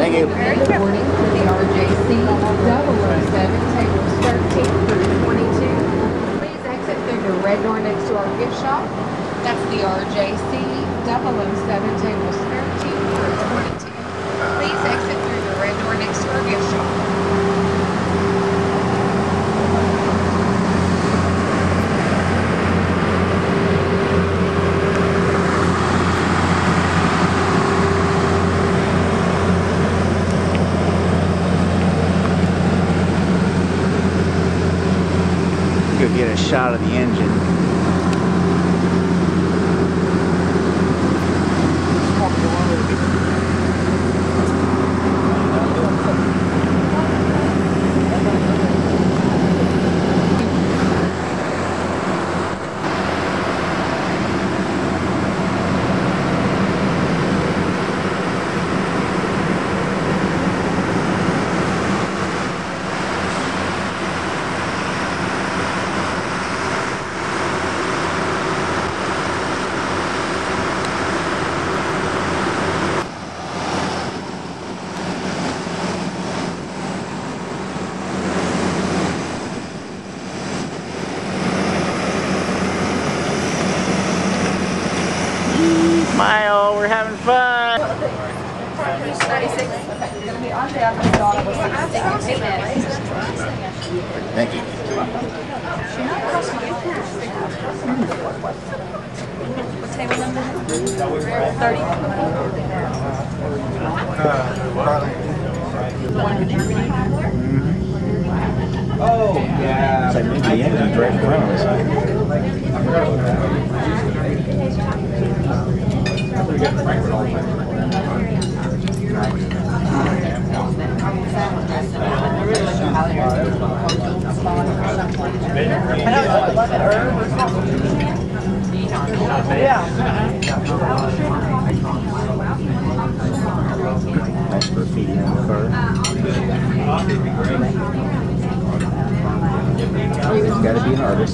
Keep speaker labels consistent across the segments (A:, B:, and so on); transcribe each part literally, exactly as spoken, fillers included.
A: Thank you.
B: Good morning for the R J C double oh seven, tables thirteen through twenty-two. Please exit through the red door next to our gift shop. That's the R J C double oh seven, tables thirteen through twenty-two. Please exit through the red door next to our gift shop.
A: Go get a shot of the engine. Smile, we're having fun. Thank you.
C: What table number? thirty.
A: Oh, yeah. It's like maybe the engine's right in front of us. Nice graffiti on the car. He's got to be an artist.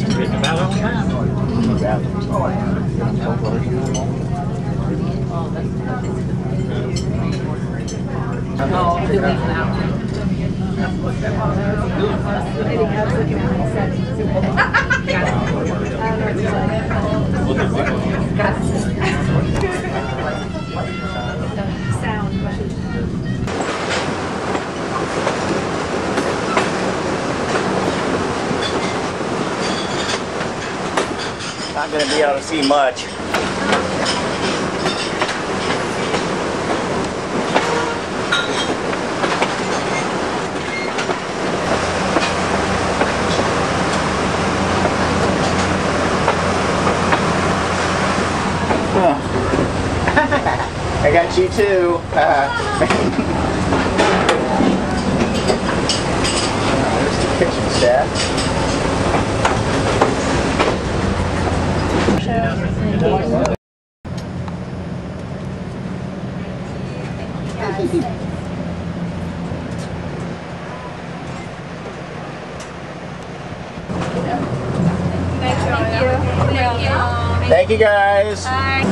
A: Not going to be able to see much. Oh. I got you too. Uh, there's the kitchen staff. Thank you guys.
C: Bye.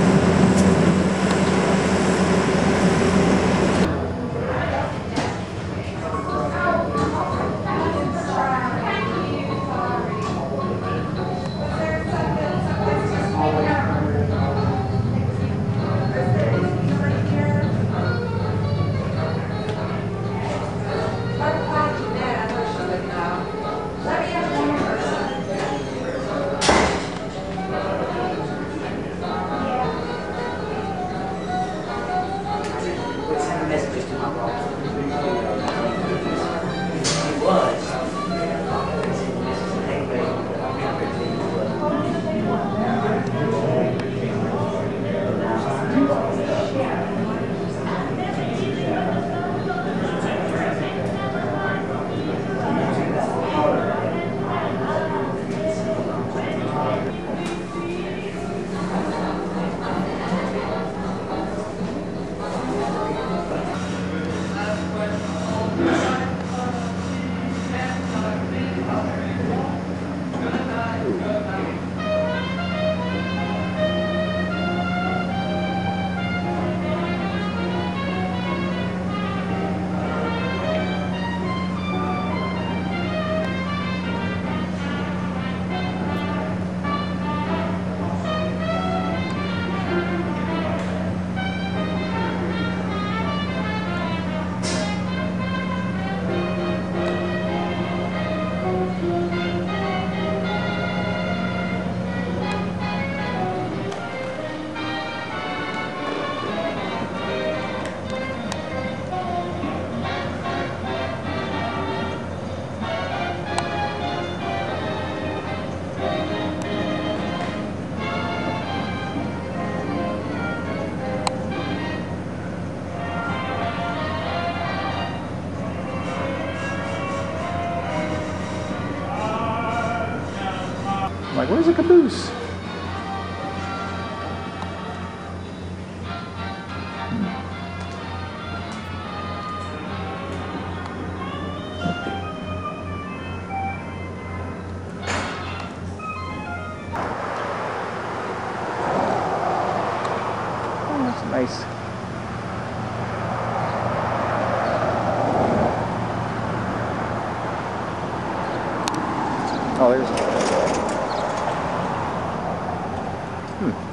A: like, where's the caboose? Oh, that's nice. Oh, there's. Hmm.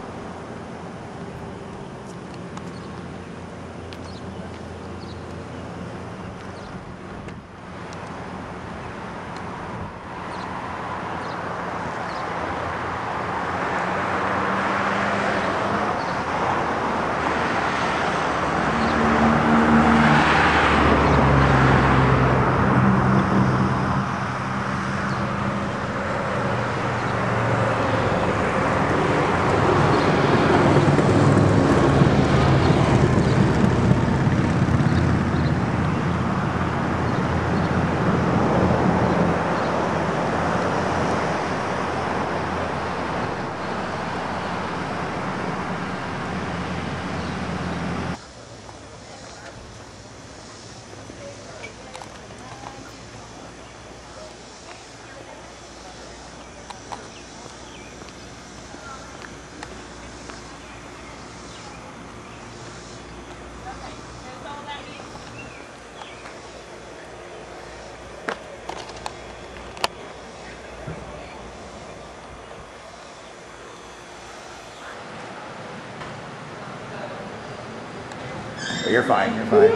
A: You're fine, you're fine.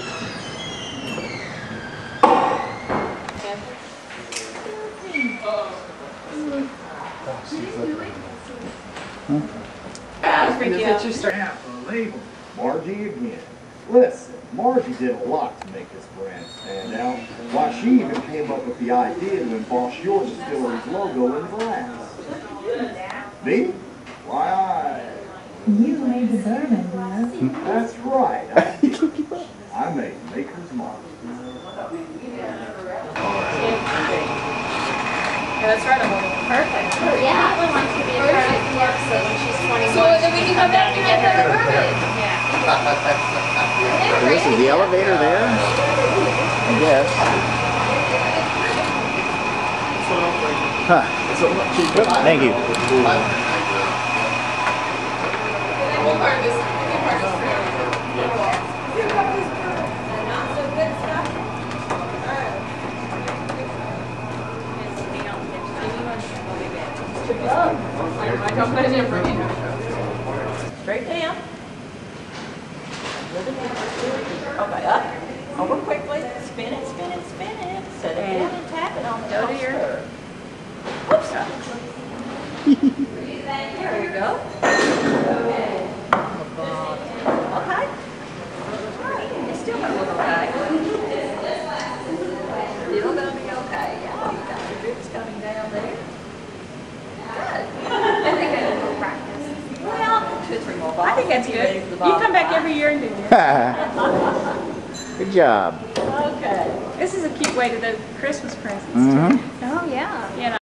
A: Hmm?
D: Label. Margie again. Listen, Margie did a lot to make this brand stand out. Why, she even came up with the idea to emboss your distillery's logo in glass. Me? Why, I...
E: You made the bourbon, Dad.
D: That's right. I, I made Maker's Mark.
C: Yeah, that's right. I'm perfect.
B: Yeah.
C: Caitlin wants to be a part of the club, so when she's twenty-one,
B: So then we can go back and get her bourbon.
C: Yeah.
A: So this is the elevator there? I guess. Huh. Thank you.
F: Straight down. Okay, up. Over quickly. Spin it, spin it, spin it. Set it down and tap it on the
C: Go to your-
F: coaster. Whoops. There we go. Okay. It's still gonna look okay. Still gonna be okay. Yeah, you got your drips coming down there. Good.
C: I think I need more practice.
F: Well, two or three more
C: I
F: bottles.
C: think that's
F: Be
C: good.
F: ready
C: You
F: for the bottom
C: come back
F: line.
C: every year and do this.
A: Good job.
F: Okay.
C: This is a cute way to do Christmas presents.
A: Mm-hmm.
C: Oh, yeah. You know.